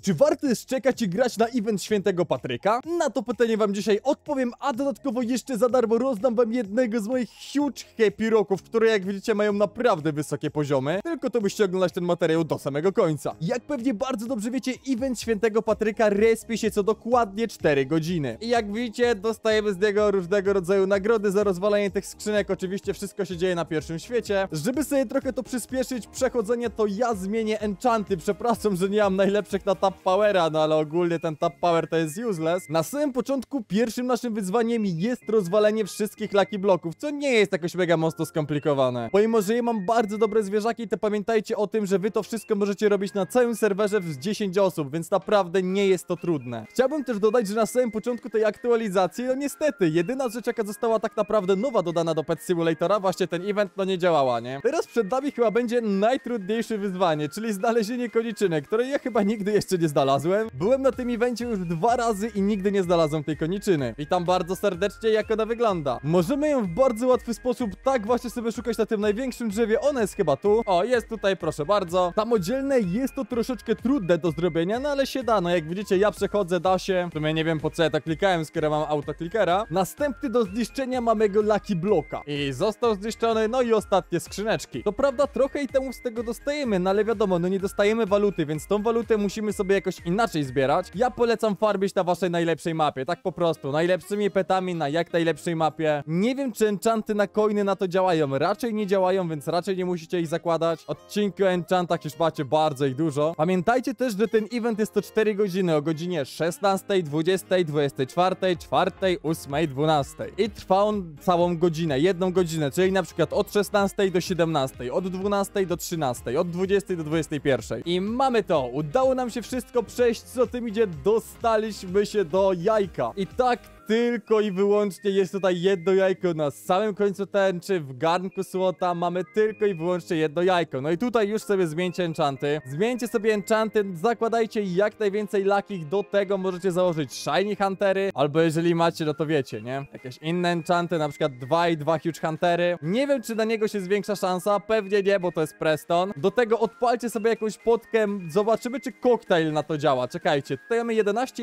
Czy warto jest czekać i grać na event Świętego Patryka? Na to pytanie wam dzisiaj odpowiem, a dodatkowo jeszcze za darmo rozdam wam jednego z moich huge happy rocków, które jak widzicie mają naprawdę wysokie poziomy. Tylko to byście oglądać ten materiał do samego końca. Jak pewnie bardzo dobrze wiecie, event Świętego Patryka respie się co dokładnie 4 godziny. I jak widzicie, dostajemy z niego różnego rodzaju nagrody za rozwalanie tych skrzynek. Oczywiście wszystko się dzieje na pierwszym świecie. Żeby sobie trochę to przyspieszyć przechodzenie, to ja zmienię enchanty. Przepraszam, że nie mam najlepszych na tap powera, no ale ogólnie ten tap power to jest useless. Na samym początku pierwszym naszym wyzwaniem jest rozwalenie wszystkich lucky bloków, co nie jest jakoś mega mocno skomplikowane. Pomimo, że ja mam bardzo dobre zwierzaki, to pamiętajcie o tym, że wy to wszystko możecie robić na całym serwerze z 10 osób, więc naprawdę nie jest to trudne. Chciałbym też dodać, że na samym początku tej aktualizacji, no niestety, jedyna rzecz jaka została tak naprawdę nowa dodana do Pet Simulatora, właśnie ten event, no nie działała, nie? Teraz przed nami chyba będzie najtrudniejsze wyzwanie, czyli znalezienie koniczynek, której ja chyba nigdy jeszcze nie znalazłem. Byłem na tym evencie już 2 razy i nigdy nie znalazłem tej koniczyny. Witam bardzo serdecznie, jak ona wygląda. Możemy ją w bardzo łatwy sposób tak właśnie sobie szukać na tym największym drzewie. Ona jest chyba tu. O, jest tutaj, proszę bardzo. Samodzielne jest to troszeczkę trudne do zrobienia, no ale się da. No jak widzicie, ja przechodzę, da się. W sumie nie wiem po co ja to klikałem, skoro mam autoklikera. Następny do zniszczenia mamy go Lucky Blocka. I został zniszczony, no i ostatnie skrzyneczki. To prawda, trochę itemów z tego dostajemy, no ale wiadomo, no nie dostajemy waluty, więc tą walutę musimy sobie jakoś inaczej zbierać. Ja polecam farmić na waszej najlepszej mapie, tak po prostu. Najlepszymi petami na jak najlepszej mapie. Nie wiem, czy enchanty na coiny na to działają. Raczej nie działają, więc raczej nie musicie ich zakładać. Odcinki o enchantach już macie bardzo ich dużo. Pamiętajcie też, że ten event jest to 4 godziny o godzinie 16, 20, 24, 4, 8, 12. I trwa on całą godzinę, 1 godzinę, czyli na przykład od 16 do 17, od 12 do 13, od 20 do 21. I mamy to. Udało nam się wszystko przejść, co tym idzie, dostaliśmy się do jajka. I tak tylko i wyłącznie jest tutaj jedno jajko na samym końcu tęczy, w garnku złota mamy tylko i wyłącznie jedno jajko. No i tutaj już sobie zmieńcie enchanty. Zmieńcie sobie enchanty, zakładajcie jak najwięcej lakich, do tego możecie założyć shiny huntery, albo jeżeli macie, no to wiecie, nie? Jakieś inne enchanty, na przykład 2 i 2 huge huntery. Nie wiem, czy na niego się zwiększa szansa, pewnie nie, bo to jest Preston. Do tego odpalcie sobie jakąś potkę, zobaczymy, czy koktajl na to działa. Czekajcie, tutaj mamy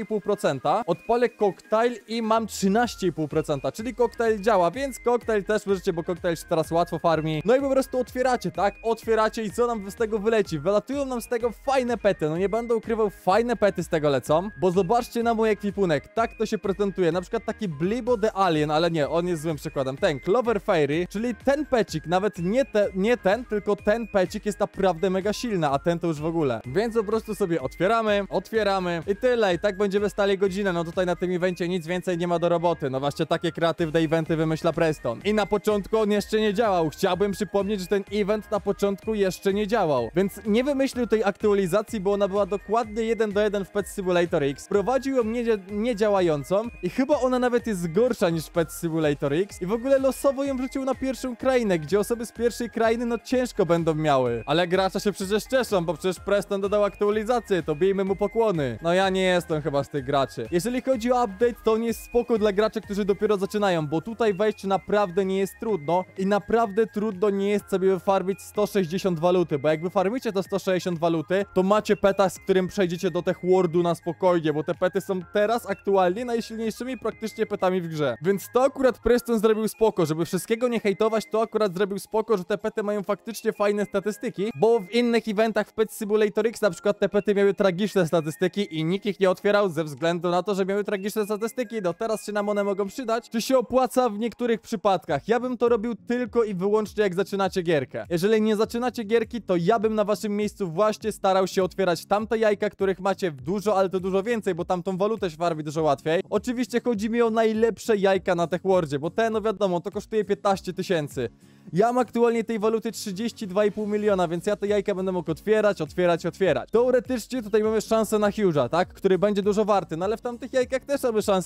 11,5%, odpalę koktajl i mam 13,5%, czyli koktajl działa, więc koktajl też możecie, bo koktajl się teraz łatwo farmi. No i po prostu otwieracie, tak? Otwieracie i co nam z tego wyleci? Wylatują nam z tego fajne pety, no nie będę ukrywał, fajne pety z tego lecą, bo zobaczcie na mój ekwipunek, tak to się prezentuje, na przykład taki Blibo the Alien, ale nie, on jest złym przykładem, ten Clover Fairy, czyli ten pecik, nawet nie ten, tylko ten pecik jest naprawdę mega silny, a ten to już w ogóle. Więc po prostu sobie otwieramy i tyle, i tak będziemy stali godzinę, no tutaj na tym evencie nic więcej nie ma do roboty, no właśnie takie kreatywne eventy wymyśla Preston. I na początku on jeszcze nie działał, chciałbym przypomnieć, że ten event na początku jeszcze nie działał, więc nie wymyślił tej aktualizacji, bo ona była dokładnie 1 do 1 w Pet Simulator X, wprowadził ją niedziałającą i chyba ona nawet jest gorsza niż Pet Simulator X i w ogóle losowo ją wrzucił na pierwszą krainę, gdzie osoby z pierwszej krainy no ciężko będą miały, ale gracze się przecież cieszą, bo przecież Preston dodał aktualizację, to bijmy mu pokłony. No ja nie jestem chyba z tych graczy. Jeżeli chodzi o update, to on jest spoko dla graczy, którzy dopiero zaczynają, bo tutaj wejść naprawdę nie jest trudno i naprawdę trudno nie jest sobie wyfarmić 160 waluty, bo jak wyfarmicie to 160 waluty, to macie peta, z którym przejdziecie do Tech Worldu na spokojnie, bo te pety są teraz aktualnie najsilniejszymi praktycznie petami w grze. Więc to akurat Preston zrobił spoko, żeby wszystkiego nie hejtować, to akurat zrobił spoko, że te pety mają faktycznie fajne statystyki, bo w innych eventach w Pet Simulator X na przykład te pety miały tragiczne statystyki i nikt ich nie otwierał ze względu na to, że miały tragiczne statystyki. No teraz się nam one mogą przydać, czy się opłaca w niektórych przypadkach. Ja bym to robił tylko i wyłącznie jak zaczynacie gierkę. Jeżeli nie zaczynacie gierki, to ja bym na waszym miejscu właśnie starał się otwierać tamte jajka, których macie dużo, ale to dużo więcej, bo tamtą walutę się farmi dużo łatwiej. Oczywiście chodzi mi o najlepsze jajka na Tech Worldzie, bo te, no wiadomo, to kosztuje 15 000. Ja mam aktualnie tej waluty 32,5 miliona, więc ja te jajka będę mógł otwierać. Teoretycznie tutaj mamy szansę na Huge'a, tak? Który będzie dużo warty, no ale w tamtych jajkach też mamy szansę na Huge'a,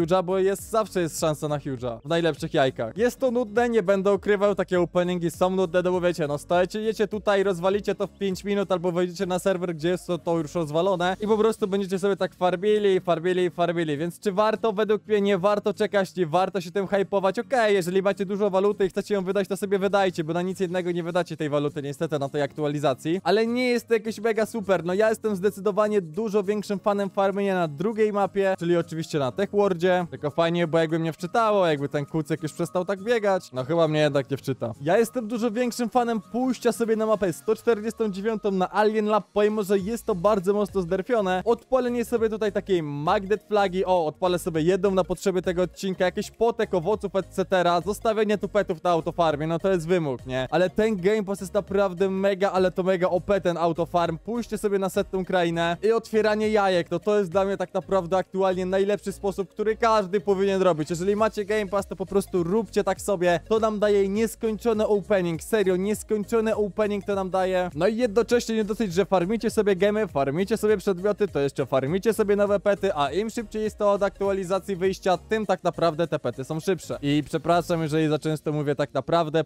huge'a, bo zawsze jest szansa na huge'a w najlepszych jajkach. Jest to nudne, nie będę ukrywał, takie openingi są nudne, no bo wiecie, no stajecie, jecie tutaj, rozwalicie to w 5 minut, albo wejdziecie na serwer, gdzie jest to już rozwalone i po prostu będziecie sobie tak farbili, więc czy warto? Według mnie nie warto czekać, nie warto się tym hypować. Okej, jeżeli macie dużo waluty i chcecie ją wydać, to sobie wydajcie, bo na nic jednego nie wydacie tej waluty, niestety, na tej aktualizacji, ale nie jest to jakieś mega super. No ja jestem zdecydowanie dużo większym fanem farmienia na drugiej mapie, czyli oczywiście na Tech Worldzie, tylko fajnie, bo jakby mnie wczytało, jakby ten kucyk już przestał tak biegać, no chyba mnie jednak nie wczyta. Ja jestem dużo większym fanem pójścia sobie na mapę 149 na Alien Lab, pomimo że jest to bardzo mocno zderfione. Odpalenie sobie tutaj takiej magnet flagi, odpalę sobie jedną na potrzeby tego odcinka, jakiś potek owoców, etc. Zostawienie tu petów na autofarmie, no to jest wymóg, nie? Ale ten Game Pass jest naprawdę mega, ale to mega OP ten autofarm. Pójście sobie na setną krainę i otwieranie jajek, no to jest dla mnie tak naprawdę aktualnie najlepszy sposób, który każdy powinien robić. Jeżeli macie Game Pass, to po prostu róbcie tak sobie. To nam daje nieskończony opening, serio, nieskończony opening to nam daje. No i jednocześnie nie dosyć, że farmicie sobie gemy, farmicie sobie przedmioty, to jeszcze farmicie sobie nowe pety, a im szybciej jest to od aktualizacji wyjścia, tym tak naprawdę te pety są szybsze. I przepraszam, jeżeli za często mówię tak naprawdę,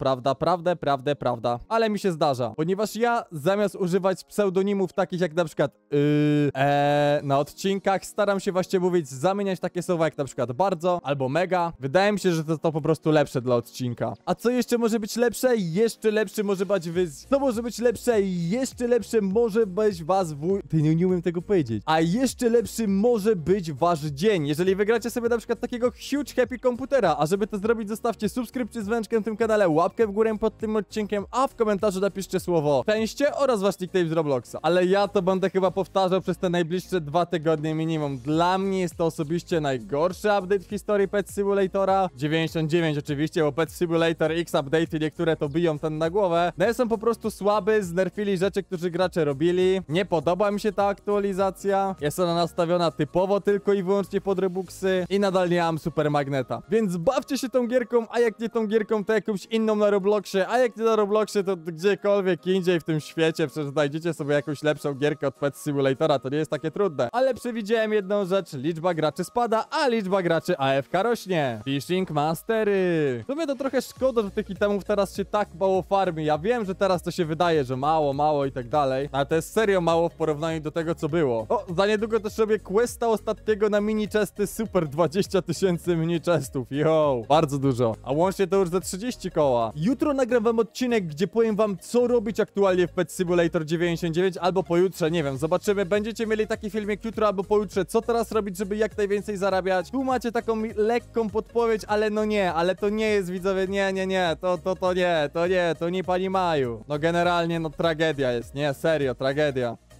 prawda, ale mi się zdarza, ponieważ ja zamiast używać pseudonimów takich jak na przykład na odcinkach, staram się właśnie mówić, zamieniać takie słowa jak na przykład bardzo albo mega. Wydaje mi się, że to po prostu lepsze dla odcinka. A co jeszcze może być lepsze? Jeszcze lepszy może być Co może być lepsze? Jeszcze lepsze może być Ty, nie umiem tego powiedzieć. A jeszcze lepszy może być wasz dzień. Jeżeli wygracie sobie na przykład takiego huge happy komputera, a żeby to zrobić, zostawcie subskrypcję z dzwoneczkiem w tym kanale, łapkę w górę pod tym odcinkiem, a w komentarzu napiszcie słowo szczęście oraz wasz nickname z Robloxa. Ale ja to będę chyba powtarzał przez te najbliższe 2 tygodnie minimum. Dla mnie jest to osobiście najgorszy update w historii Pet Simulatora. 99 oczywiście, bo Pet Simulator X update niektóre to biją ten na głowę. No są po prostu słaby, znerfili rzeczy, którzy gracze robili. Nie podoba mi się ta aktualizacja. Jest ona nastawiona typowo tylko i wyłącznie pod Robuxy i nadal nie mam super magneta. Więc bawcie się tą gierką, a jak nie tą gierką, to jakąś inną na Robloxie, a jak nie na Robloxie, to gdziekolwiek indziej w tym świecie, przecież znajdziecie sobie jakąś lepszą gierkę od Pet Simulatora, to nie jest takie trudne. Ale przewidziałem jedną rzecz, liczba graczy spada, a liczba graczy AFK rośnie. Fishing Mastery. W sumie to trochę szkoda, że tych itemów teraz się tak mało farmi. Ja wiem, że teraz to się wydaje, że mało i tak dalej, ale to jest serio mało w porównaniu do tego, co było. Za niedługo też robię questa ostatniego na mini chesty, super 20 000 mini chestów, yo, bardzo dużo. A łącznie to już za 30 koła. Jutro nagram wam odcinek, gdzie powiem wam, co robić aktualnie w Pet Simulator 99, albo pojutrze, nie wiem, zobaczymy. Będziecie mieli taki filmik jutro albo pojutrze, co teraz robić, żeby jak najwięcej zarabiać. Tu macie taką lekką podpowiedź, ale no nie, ale to nie jest, widzowie, nie, to nie pani Maju. No generalnie, no tragedia jest, nie, serio, tragedia.